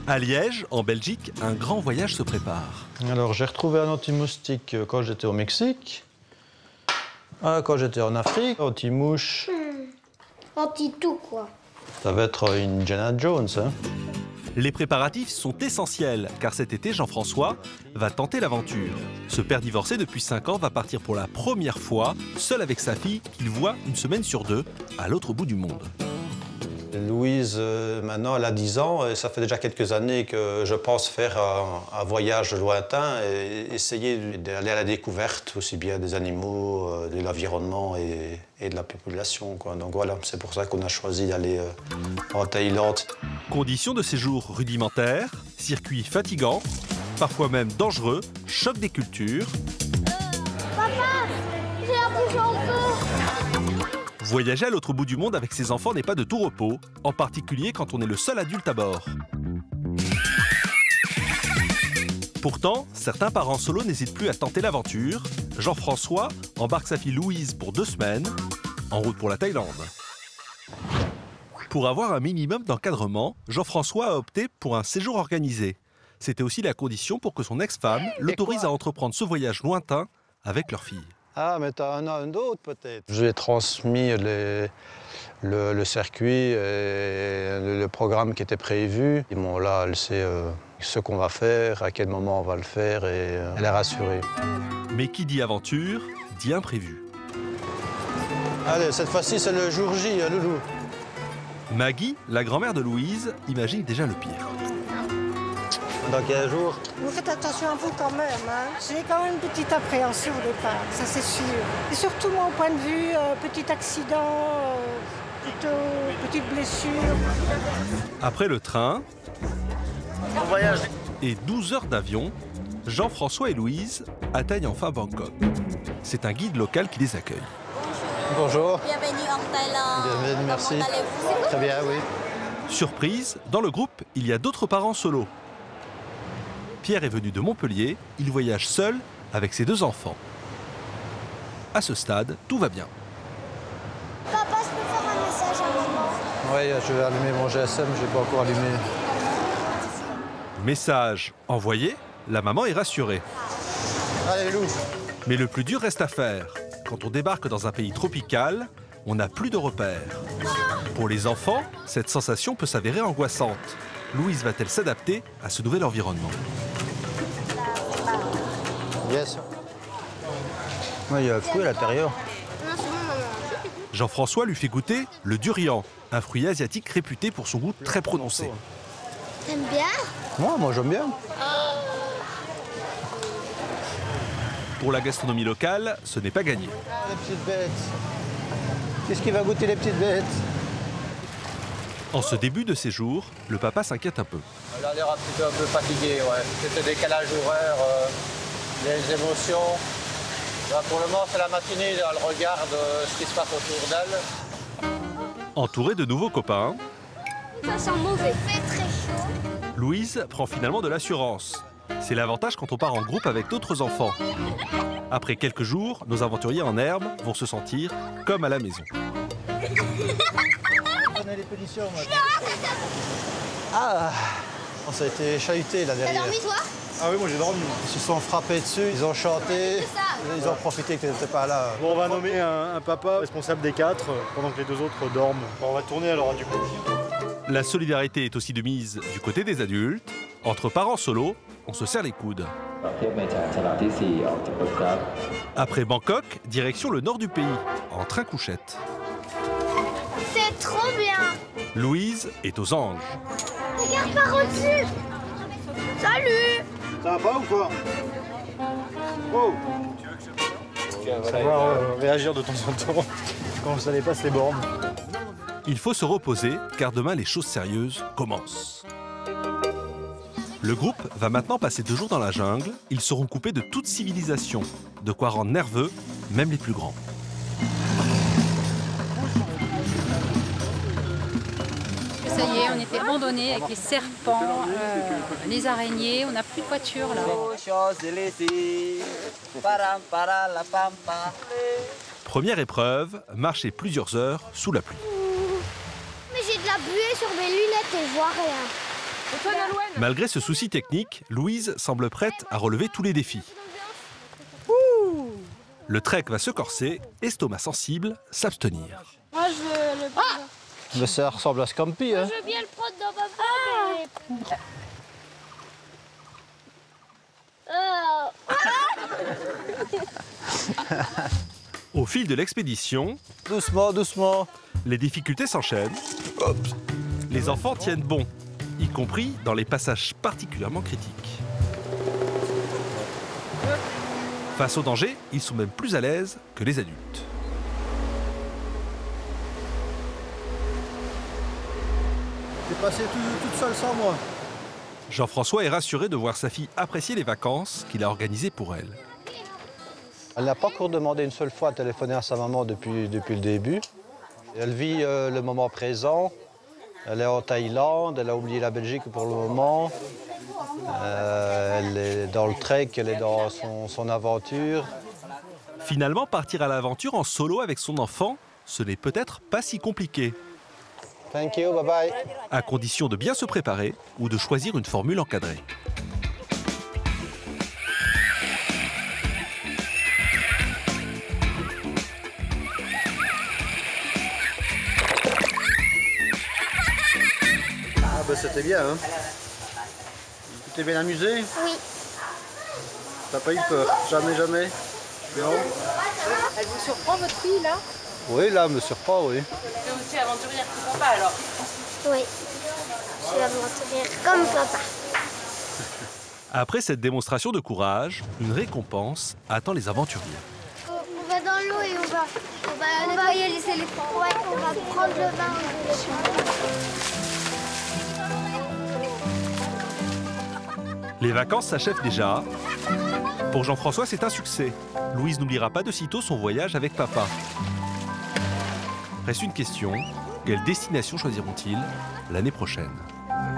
À Liège, en Belgique, un grand voyage se prépare. Alors, j'ai retrouvé un anti-moustique quand j'étais au Mexique. Quand j'étais en Afrique, anti-mouche. Anti-tout, quoi. Ça va être une Indiana Jones, hein. Les préparatifs sont essentiels, car cet été, Jean-François va tenter l'aventure. Ce père divorcé depuis 5 ans va partir pour la première fois, seul avec sa fille, qu'il voit une semaine sur 2, à l'autre bout du monde. Louise, maintenant, elle a 10 ans et ça fait déjà quelques années que je pense faire un voyage lointain et essayer d'aller à la découverte aussi bien des animaux, de l'environnement et de la population, quoi. Donc voilà, c'est pour ça qu'on a choisi d'aller en Thaïlande. Conditions de séjour rudimentaires, circuits fatigants, parfois même dangereux, choc des cultures. Papa, j'ai la bouche en feu. Voyager à l'autre bout du monde avec ses enfants n'est pas de tout repos, en particulier quand on est le seul adulte à bord. Pourtant, certains parents solos n'hésitent plus à tenter l'aventure. Jean-François embarque sa fille Louise pour 2 semaines, en route pour la Thaïlande. Pour avoir un minimum d'encadrement, Jean-François a opté pour un séjour organisé. C'était aussi la condition pour que son ex-femme l'autorise à entreprendre ce voyage lointain avec leur fille. Ah, mais t'as un d'autre peut-être. Je lui ai transmis le circuit et le programme qui était prévu. Et bon, là, elle sait ce qu'on va faire, à quel moment on va le faire et elle est rassurée. Mais qui dit aventure, dit imprévu. Allez, cette fois-ci, c'est le jour J, hein, Loulou. Maggie, la grand-mère de Louise, imagine déjà le pire. Dans 15 jours. Vous faites attention à vous quand même, hein. J'ai quand même une petite appréhension au départ, ça c'est sûr. Et surtout, moi, au point de vue, petit accident, plutôt petite blessure. Après le train et 12 heures d'avion, Jean-François et Louise atteignent enfin Bangkok. C'est un guide local qui les accueille. Bonjour. Bienvenue en Thaïlande. Bienvenue, merci. Comment allez-vous? Très bien, oui. Surprise, dans le groupe, il y a d'autres parents solos. Pierre est venu de Montpellier, il voyage seul avec ses 2 enfants. À ce stade, tout va bien. Papa, je peux faire un message à maman? Oui, je vais allumer mon GSM, je n'ai pas encore allumé. Message envoyé, la maman est rassurée. Allez, Lou. Mais le plus dur reste à faire. Quand on débarque dans un pays tropical, on n'a plus de repères. Pour les enfants, cette sensation peut s'avérer angoissante. Louise va-t-elle s'adapter à ce nouvel environnement? Bien sûr. Il y a un fruit à l'intérieur. Jean-François lui fait goûter le durian, un fruit asiatique réputé pour son goût très prononcé. T'aimes bien? Moi j'aime bien. Pour la gastronomie locale, ce n'est pas gagné. Les petites bêtes. Qu'est-ce qui va goûter les petites bêtes? En ce début de séjour, le papa s'inquiète un peu. Elle a l'air un peu fatiguée, ouais. C'était décalage horaire, les émotions. Là, pour le moment, c'est la matinée, elle regarde ce qui se passe autour d'elle. Entourée de nouveaux copains, Ça sent mauvais. Il fait très chaud. Louise prend finalement de l'assurance. C'est l'avantage quand on part en groupe avec d'autres enfants. Après quelques jours, nos aventuriers en herbe vont se sentir comme à la maison. Ah, ça a été chahuté là T'as derrière. dormi, toi? Ah oui, moi j'ai dormi. Ils se sont frappés dessus, ils ont chanté, ils ont profité que tu n'étais pas là. Bon, on va nommer un papa responsable des 4 pendant que les 2 autres dorment. Bon, on va tourner alors du coup. La solidarité est aussi de mise du côté des adultes. Entre parents solos, on se serre les coudes. Après Bangkok, direction le nord du pays, en train-couchette. C'est trop bien. Louise est aux anges. Regarde par au-dessus. Salut. Ça va pas ou quoi? Oh! Savoir réagir de temps en temps quand ça dépasse les bornes. Il faut se reposer, car demain les choses sérieuses commencent. Le groupe va maintenant passer 2 jours dans la jungle. Ils seront coupés de toute civilisation, de quoi rendre nerveux même les plus grands. Ça y est, on était abandonnés avec les serpents, les araignées, on n'a plus de voiture là. Première épreuve, marcher plusieurs heures sous la pluie. Mais j'ai de la buée sur mes lunettes et je vois rien. Malgré ce souci technique, Louise semble prête à relever tous les défis. Le trek va se corser, estomac sensible, s'abstenir. Moi, je veux le prendre. Mais ça ressemble à Scampi, hein. Je veux bien le prendre dans ma main. Au fil de l'expédition, Doucement, doucement. les difficultés s'enchaînent. Les enfants tiennent bon, y compris dans les passages particulièrement critiques. Face au danger, ils sont même plus à l'aise que les adultes. T'es passé toute seule sans moi. Jean-François est rassuré de voir sa fille apprécier les vacances qu'il a organisées pour elle. Elle n'a pas encore demandé une seule fois à téléphoner à sa maman depuis le début. Elle vit le moment présent. Elle est en Thaïlande, elle a oublié la Belgique pour le moment. Elle est dans le trek, elle est dans son aventure. Finalement, partir à l'aventure en solo avec son enfant, ce n'est peut-être pas si compliqué, Thank you, bye bye. à condition de bien se préparer ou de choisir une formule encadrée. Ah bah c'était bien, hein. Tu t'es bien amusé? Oui. T'as pas eu peur? Jamais, jamais? Non? Elle vous surprend votre fille là? Oui, là, elle me surprend, oui. C'est aussi aventurière que papa alors. Oui. Je suis aventurière comme papa. Après cette démonstration de courage, une récompense attend les aventuriers. On va dans l'eau et on va nettoyer les éléphants. Ouais, on va prendre le bain aux éléphants. Les vacances s'achèvent déjà. Pour Jean-François, c'est un succès. Louise n'oubliera pas de sitôt son voyage avec papa. Reste une question, quelle destination choisiront-ils l'année prochaine ?